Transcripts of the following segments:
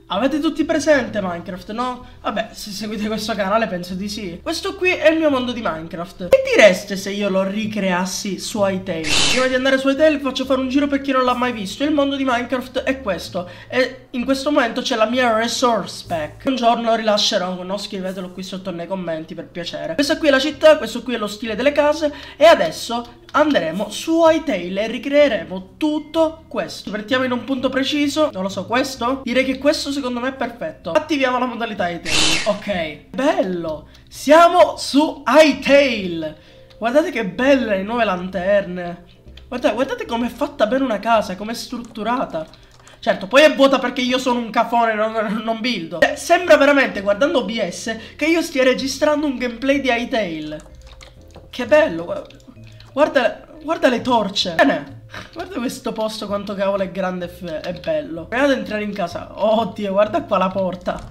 Avete tutti presente Minecraft, no? Vabbè, se seguite questo canale penso di sì. Questo qui è il mio mondo di Minecraft. Che direste se io lo ricreassi su Hytale? Prima di andare su Hytale faccio fare un giro per chi non l'ha mai visto. Il mondo di Minecraft è questo. E in questo momento c'è la mia resource pack. Un giorno lo rilascerò, no? Scrivetelo qui sotto nei commenti per piacere. Questa qui è la città, questo qui è lo stile delle case. E adesso andremo su Hytale e ricreeremo tutto questo. Partiamo in un punto preciso. Non lo so, questo? Direi che questo secondo me è perfetto. Attiviamo la modalità Hytale. Ok, bello. Siamo su Hytale. Guardate che belle le nuove lanterne. Guardate com'è fatta bene una casa, com'è strutturata. Certo, poi è vuota perché io sono un cafone, non buildo. Sembra veramente, guardando OBS, che io stia registrando un gameplay di Hytale. Che bello. Guarda le torce. Bene. Guarda questo posto quanto cavolo è grande e bello. Proviamo ad entrare in casa. Oddio, guarda qua la porta.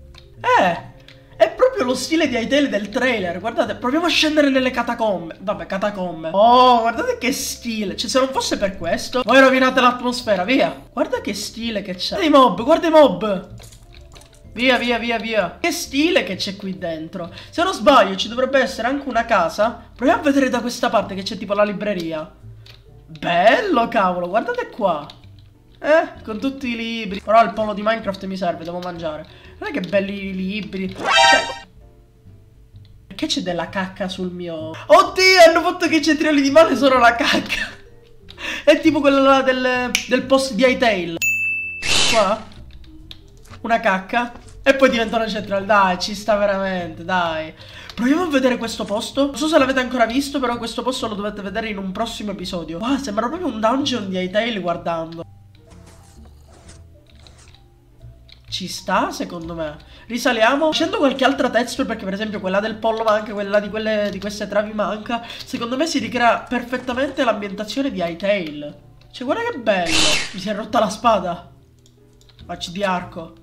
È proprio lo stile di Hytale del trailer. Guardate, proviamo a scendere nelle catacombe. Vabbè, catacombe. Oh, guardate che stile. Cioè, se non fosse per questo, voi rovinate l'atmosfera, via. Guarda che stile che c'è. Guarda i mob. Via. Che stile che c'è qui dentro. Se non sbaglio ci dovrebbe essere anche una casa. Proviamo a vedere da questa parte che c'è tipo la libreria. Bello cavolo, guardate qua. Con tutti i libri. Però il pollo di Minecraft mi serve, devo mangiare. Guarda che belli i libri. Cioè, perché c'è della cacca sul mio... Oddio, hanno fatto che i centrioli di mare sono la cacca. È tipo quello là del post di Hytale. Qua una cacca e poi diventa una centrale. Dai, ci sta veramente, dai. Proviamo a vedere questo posto. Non so se l'avete ancora visto, però questo posto lo dovete vedere in un prossimo episodio. Wow, sembra proprio un dungeon di Hytale guardando. Ci sta, secondo me. Risaliamo. Facendo qualche altra texture, perché per esempio quella del pollo manca, quella di queste travi manca. Secondo me si ricrea perfettamente l'ambientazione di Hytale. Cioè, guarda che bello. Mi si è rotta la spada. Facci di arco.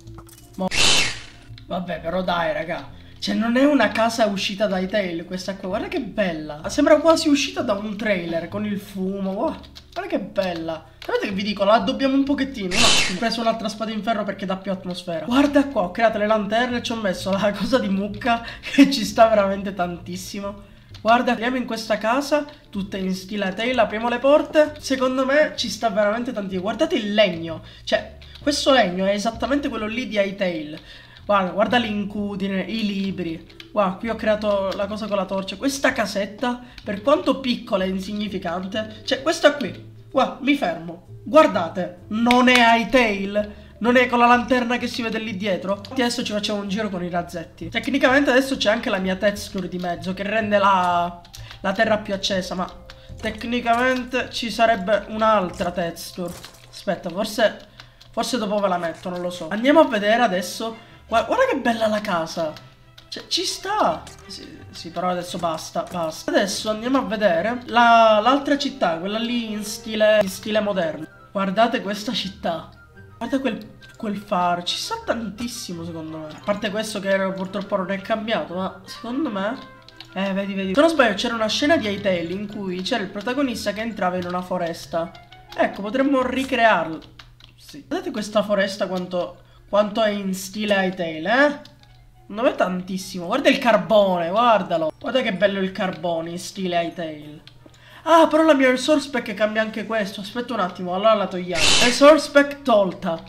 Vabbè, però dai, raga. Cioè, non è una casa uscita da Hytale questa qua. Guarda che bella. Sembra quasi uscita da un trailer con il fumo. Guarda che bella. Sapete che vi dico? La addobbiamo un pochettino. No, ho preso un'altra spada in ferro perché dà più atmosfera. Guarda qua, ho creato le lanterne e ci ho messo la cosa di mucca che ci sta veramente tantissimo. Guarda, andiamo in questa casa, tutta in stile Hytale, apriamo le porte. Secondo me ci sta veramente tantissimo. Guardate il legno. Cioè, questo legno è esattamente quello lì di Hytale. Guarda l'incudine, i libri. Guarda, qui ho creato la cosa con la torcia. Questa casetta, per quanto piccola e insignificante, cioè questa qui. Guarda, mi fermo. Guardate, non è Hytale. Non è con la lanterna che si vede lì dietro. Adesso ci facciamo un giro con i razzetti. Tecnicamente adesso c'è anche la mia texture di mezzo, che rende la terra più accesa. Ma tecnicamente ci sarebbe un'altra texture. Aspetta, forse dopo ve la metto, non lo so. Andiamo a vedere adesso. Guarda che bella la casa. Cioè, ci sta. Sì, però adesso basta. Adesso andiamo a vedere l'altra città, quella lì in stile moderno. Guardate questa città. Guarda quel faro. Ci sta tantissimo secondo me. A parte questo che purtroppo non è cambiato, ma secondo me... vedi. Se non sbaglio c'era una scena di Hytale in cui c'era il protagonista che entrava in una foresta. Ecco, potremmo ricrearlo. Sì. Guardate questa foresta quanto è in stile Hytale, Non è tantissimo. Guarda il carbone, guardalo. Guarda che bello il carbone in stile Hytale. Ah, però la mia resource pack cambia anche questo. Aspetta un attimo, allora la togliamo. Resource pack tolta.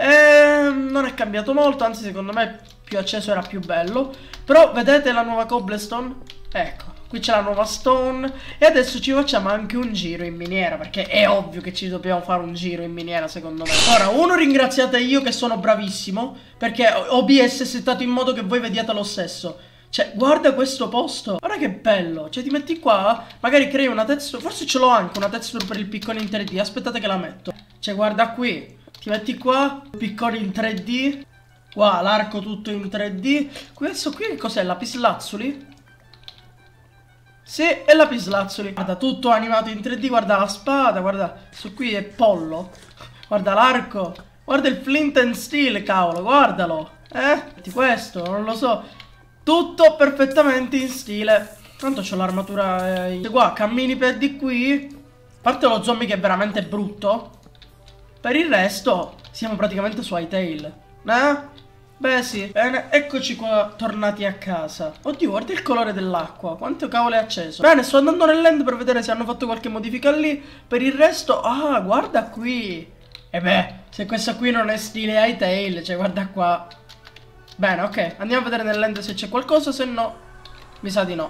Non è cambiato molto, anzi secondo me più acceso era più bello. Però vedete la nuova cobblestone? Ecco. Qui c'è la nuova stone. E adesso ci facciamo anche un giro in miniera, perché è ovvio che ci dobbiamo fare un giro in miniera secondo me. Ora, ringraziate io che sono bravissimo, perché OBS è settato in modo che voi vediate lo stesso. Cioè, guarda questo posto. Guarda che bello. Cioè, ti metti qua, magari crei una texture. Forse ce l'ho anche una texture per il piccone in 3D. Aspettate che la metto. Cioè, guarda qui. Ti metti qua, piccone in 3D. Qua, l'arco tutto in 3D. Questo qui che cos'è? Lapislazzuli? Sì, è lapislazzuli. Guarda, tutto animato in 3D. Guarda la spada, guarda. Su qui è pollo. Guarda l'arco. Guarda il flint and steel, cavolo, guardalo. Metti questo, non lo so. Tutto perfettamente in stile. Tanto c'ho l'armatura qua, cammini per di qui. A parte lo zombie che è veramente brutto. Per il resto siamo praticamente su Hytale. Beh sì, bene, eccoci qua, tornati a casa. Oddio, guarda il colore dell'acqua, quanto cavolo è acceso. Bene, sto andando nell'end per vedere se hanno fatto qualche modifica lì. Per il resto, ah, guarda qui. E beh, se questa qui non è stile Hytale, cioè guarda qua. Bene, ok, andiamo a vedere nell'end se c'è qualcosa, se no, mi sa di no.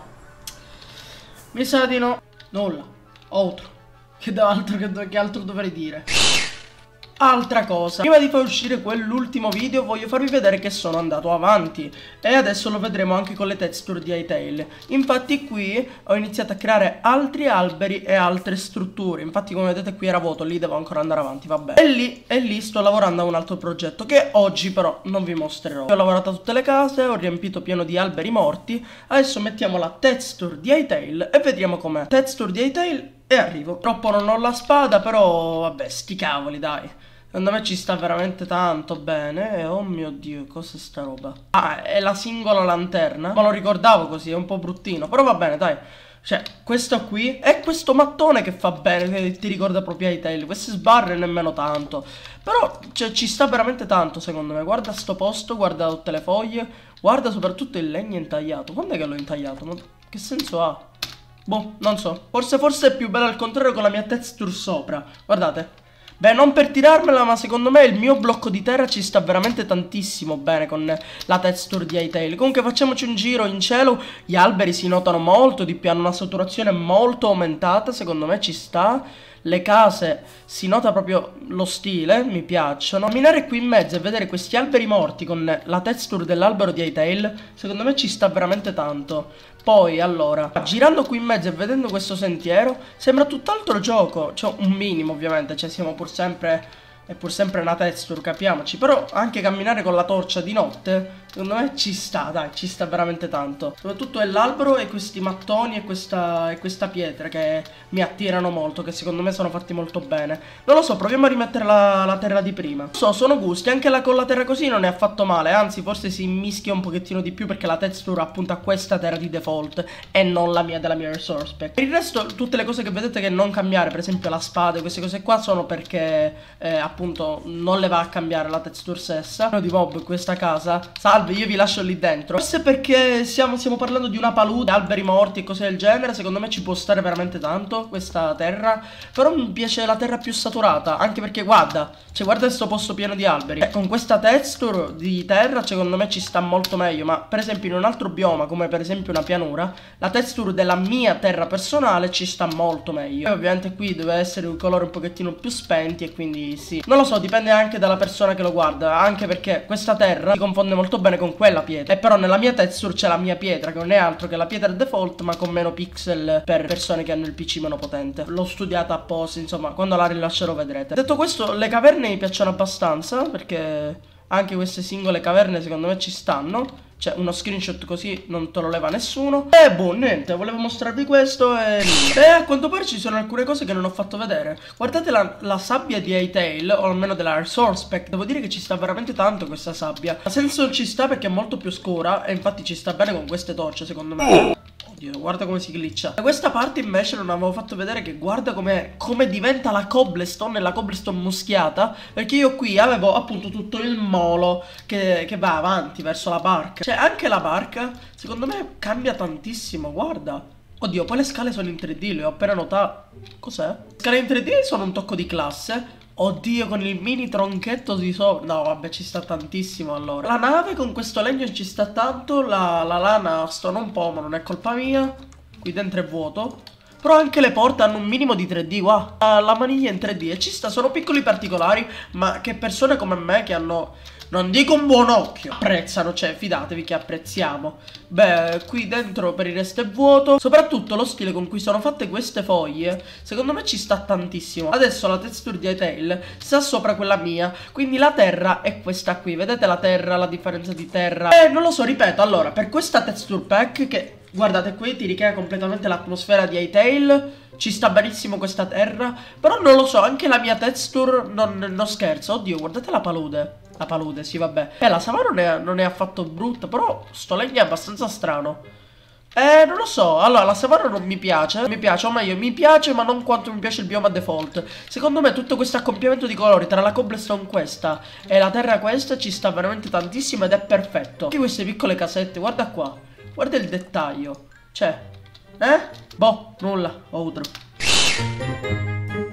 Mi sa di no. Nulla, altro. Che altro dovrei dire? Altra cosa, prima di far uscire quell'ultimo video voglio farvi vedere che sono andato avanti e adesso lo vedremo anche con le texture di Hytale. Infatti qui ho iniziato a creare altri alberi e altre strutture. Infatti come vedete qui era vuoto, lì devo ancora andare avanti, vabbè. E lì sto lavorando a un altro progetto che oggi però non vi mostrerò. Ho lavorato a tutte le case, ho riempito pieno di alberi morti. Adesso mettiamo la texture di Hytale e vediamo com'è. Texture di Hytale e arrivo. Troppo non ho la spada, però vabbè, sti cavoli, dai. Secondo me ci sta veramente tanto bene. Oh mio Dio, cos'è sta roba? Ah, è la singola lanterna. Ma lo ricordavo così, è un po' bruttino. Però va bene, dai. Cioè, questo qui è questo mattone che fa bene, che ti ricorda proprio Hytale. Queste sbarre nemmeno tanto. Però, cioè, ci sta veramente tanto, secondo me. Guarda sto posto, guarda tutte le foglie. Guarda soprattutto il legno intagliato. Quando è che l'ho intagliato? Ma che senso ha? Boh, non so. Forse è più bello al contrario con la mia texture sopra. Guardate. Beh, non per tirarmela, ma secondo me il mio blocco di terra ci sta veramente tantissimo bene con la texture di Hytale. Comunque facciamoci un giro in cielo. Gli alberi si notano molto di più, hanno una saturazione molto aumentata, secondo me ci sta. Le case si nota proprio lo stile, mi piacciono. Camminare qui in mezzo e vedere questi alberi morti con la texture dell'albero di Hytale, secondo me ci sta veramente tanto. Poi, allora, girando qui in mezzo e vedendo questo sentiero, sembra tutt'altro gioco. Cioè, un minimo ovviamente, cioè siamo pur sempre... È pur sempre una texture, capiamoci. Però anche camminare con la torcia di notte, secondo me ci sta, dai, ci sta veramente tanto. Soprattutto è l'albero e questi mattoni e questa pietra che mi attirano molto, che secondo me sono fatti molto bene. Non lo so, proviamo a rimettere la terra di prima. So, sono gusti, anche con la terra così non è affatto male. Anzi, forse si mischia un pochettino di più perché la texture appunto ha questa terra di default e non la mia della mia resource pack. Per il resto, tutte le cose che vedete che non cambiare, per esempio la spada e queste cose qua, sono perché appunto non le va a cambiare la texture stessa. Di mob questa casa. Salve, io vi lascio lì dentro. Forse perché stiamo parlando di una palude, alberi morti e cose del genere. Secondo me ci può stare veramente tanto questa terra. Però mi piace la terra più saturata, anche perché guarda, cioè guarda questo posto pieno di alberi. Con questa texture di terra secondo me ci sta molto meglio. Ma per esempio in un altro bioma, come per esempio una pianura, la texture della mia terra personale ci sta molto meglio. E ovviamente qui deve essere un colore un pochettino più spenti e quindi sì. Non lo so, dipende anche dalla persona che lo guarda. Anche perché questa terra si confonde molto bene con quella pietra. E però nella mia texture c'è la mia pietra, che non è altro che la pietra default, ma con meno pixel per persone che hanno il PC meno potente. L'ho studiata apposta, insomma, quando la rilascerò vedrete. Detto questo, le caverne mi piacciono abbastanza, perché anche queste singole caverne secondo me ci stanno. Cioè uno screenshot così non te lo leva nessuno. E boh, niente, volevo mostrarvi questo e a quanto pare ci sono alcune cose che non ho fatto vedere. Guardate la sabbia di Hytale, o almeno della resource pack. Devo dire che ci sta veramente tanto questa sabbia. Ma senso ci sta perché è molto più scura e infatti ci sta bene con queste torce secondo me. Oddio, guarda come si glitcha. Da questa parte invece non avevo fatto vedere che guarda come diventa la cobblestone e la cobblestone muschiata. Perché io qui avevo appunto tutto il molo che va avanti verso la barca. Cioè anche la barca secondo me cambia tantissimo, guarda. Oddio, poi le scale sono in 3D, le ho appena notate. Cos'è? Le scale in 3D sono un tocco di classe. Oddio, con il mini tronchetto di sopra. No, vabbè, ci sta tantissimo allora. La nave con questo legno ci sta tanto. La lana stona un po', ma non è colpa mia. Qui dentro è vuoto. Però anche le porte hanno un minimo di 3D, wow. La maniglia in 3D e ci sta, sono piccoli particolari, ma che persone come me che hanno... non dico un buon occhio, apprezzano, cioè fidatevi che apprezziamo. Beh, qui dentro per il resto è vuoto. Soprattutto lo stile con cui sono fatte queste foglie secondo me ci sta tantissimo. Adesso la texture di Hytale sta sopra quella mia, quindi la terra è questa qui. Vedete la terra, la differenza di terra? Non lo so, ripeto, allora, per questa texture pack che... guardate qui, ti ricrea completamente l'atmosfera di Hytale. Ci sta benissimo questa terra. Però non lo so, anche la mia texture non scherzo. Oddio, guardate la palude. La palude, sì, vabbè. La savana non è affatto brutta, però sto legno è abbastanza strano. Non lo so. Allora, la savana non mi piace. Mi piace, o meglio, mi piace, ma non quanto mi piace il bioma default. Secondo me tutto questo accoppiamento di colori tra la cobblestone questa e la terra questa ci sta veramente tantissimo ed è perfetto. Anche queste piccole casette, guarda qua. Guarda il dettaglio. Cioè, boh, nulla, outro.